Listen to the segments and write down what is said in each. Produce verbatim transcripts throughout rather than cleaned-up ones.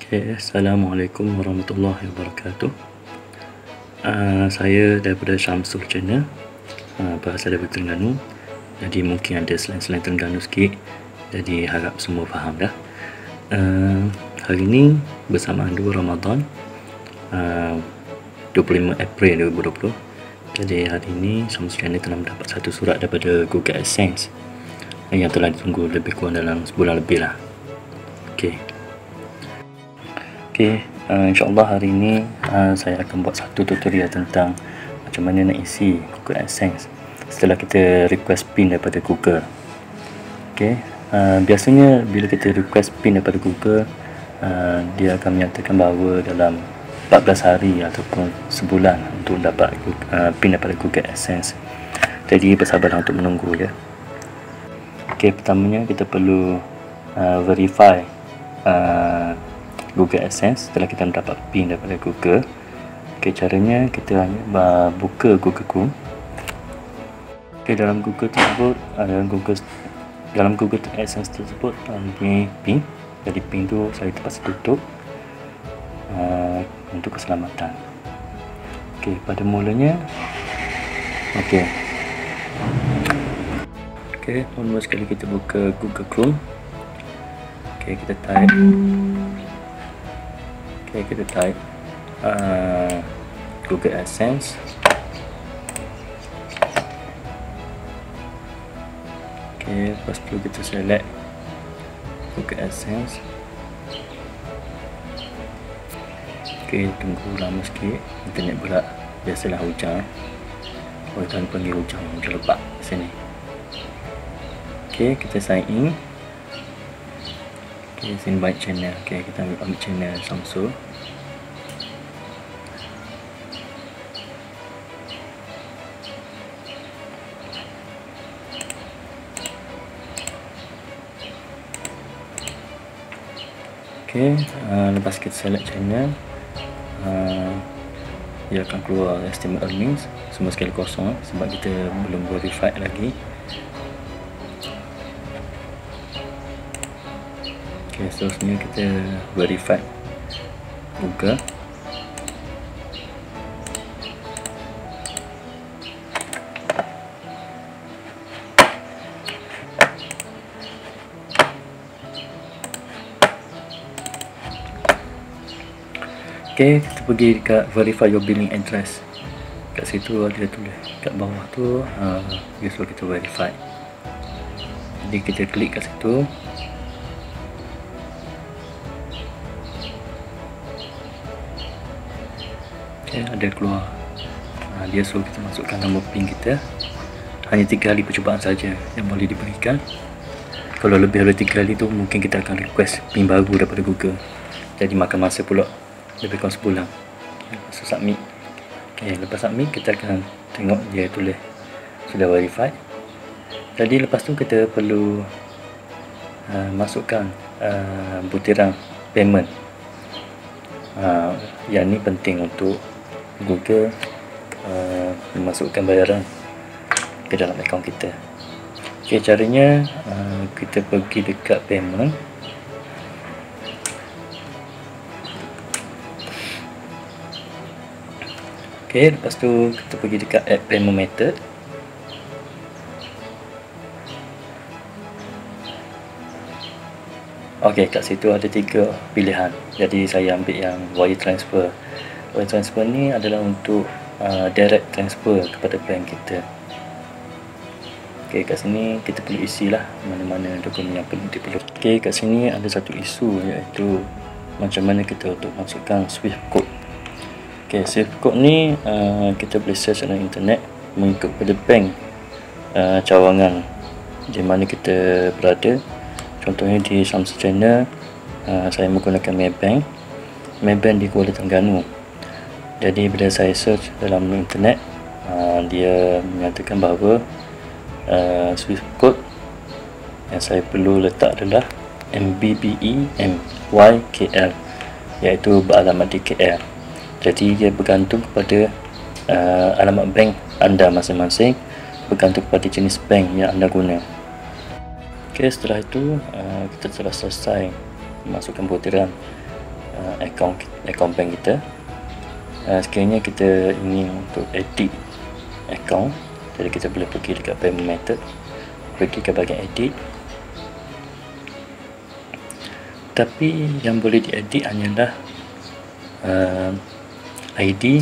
Okay, Assalamualaikum warahmatullahi wabarakatuh. Uh, saya daripada Syamsul Channel, uh, berasal daripada Terengganu. Jadi mungkin ada selain-selain Terengganu sikit. Jadi harap semua faham dah. Uh, hari ini bersamaan dua Ramadan, uh, dua puluh lima April dua ribu dua puluh. Jadi hari ini Syamsul Channel telah mendapat satu surat daripada Google AdSense yang telah ditunggu lebih kurang dalam sebulan lebih lah. Okay. Okay, uh, insyaAllah hari ini uh, saya akan buat satu tutorial tentang macam mana nak isi Google AdSense setelah kita request pin daripada Google. Okay, uh, biasanya bila kita request pin daripada Google, uh, dia akan menyatakan bahawa dalam empat belas hari ataupun sebulan untuk dapat uh, pin daripada Google AdSense. Jadi bersabarlah untuk menunggu ya. Okay, pertamanya kita perlu uh, verify uh, Google AdSense setelah kita mendapat pin daripada Google. Okay, caranya kita hanya buka Google Chrome. Okay, dalam Google tersebut, dalam Google dalam Google AdSense tersebut mempunyai pin. Jadi pin tu saya terpaksa tutup uh, untuk keselamatan. Okay, pada mulanya, okay. Okay, mula sekali kita buka Google Chrome. Okay, kita type. Okay, kita type uh, Google AdSense. Okay, lepas tu kita select Google AdSense. Okay, tunggu lama sikit. Internet pula biasalah hujan. Orang kan panggil hujan, hujan lebat sini. Okay, kita sign in. Okay, sini invite channel. Okay, kita ambil, ambil channel Syamsul. Okay, uh, lepas kita select channel, uh, dia akan keluar estimate earnings. Semua sekali kosong sebab kita belum verified lagi. Okay, seterusnya kita verify Google. Okay, kita pergi dekat verify your billing address. Kat situ ada tulis kat bawah tu, uh, dia suruh kita verify. Jadi kita klik kat situ. Okay, ada keluar, ha, dia suruh kita masukkan nombor pin kita. Hanya tiga kali percubaan saja yang boleh diberikan. Kalau lebih dari tiga kali tu mungkin kita akan request pin baru daripada Google. Jadi makan masa pula lebih kurang sebulan. Lepas tu submit. Okay, lepas submit kita akan tengok dia tulis sudah verified. Jadi lepas tu kita perlu uh, masukkan uh, butiran payment. Uh, yang ni penting untuk Google uh, memasukkan bayaran ke dalam akaun kita. Okay, caranya uh, kita pergi dekat payment. Okay, lepas tu kita pergi dekat add payment method. Ok, kat situ ada tiga pilihan. Jadi saya ambil yang wire transfer. Wire transfer ni adalah untuk uh, direct transfer kepada bank kita. Ok, kat sini kita perlu isilah mana-mana dokumen yang perlu diperlukan. Ok, kat sini ada satu isu iaitu macam mana kita untuk masukkan Swift code. Ok, Swift code ni uh, kita boleh search dalam internet mengikut pada bank uh, cawangan di mana kita berada. Contohnya di Syamsul Channel, uh, saya menggunakan Maybank Maybank di Kuala Terengganu. Jadi bila saya search dalam internet, uh, dia menyatakan bahawa uh, Swift code yang saya perlu letak adalah M B B E M Y K L, iaitu beralamat di K L. Jadi dia bergantung kepada uh, alamat bank anda masing-masing, bergantung kepada jenis bank yang anda guna. Ok, setelah itu uh, kita telah selesai memasukkan butiran uh, akaun akaun bank kita. Uh, sekiranya kita ingin untuk edit akaun, jadi kita boleh pergi dekat payment method, pergi ke bahagian edit. Tapi yang boleh diedit hanyalah uh, I D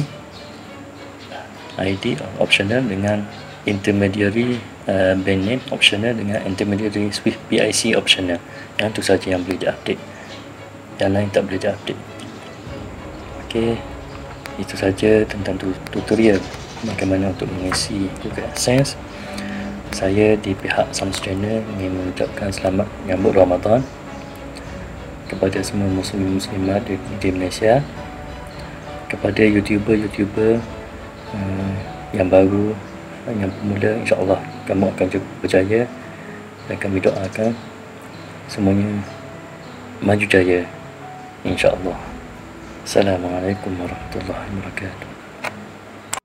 I D optional dengan intermediary uh, bank name optional dengan intermediary Swift P I C optional. Yang itu saja yang boleh diupdate, yang lain tak boleh diupdate. Okey, itu saja tentang tutorial bagaimana untuk mengisi Google AdSense. Saya di pihak Sams Channel ingin mengucapkan selamat menyambut Ramadan kepada semua muslim-muslimat di, di Malaysia, kepada YouTuber-YouTuber uh, yang baru, yang pemula, insya-Allah kamu akan berjaya dan kami doakan semuanya maju jaya, insya-Allah. Assalamualaikum warahmatullahi wabarakatuh.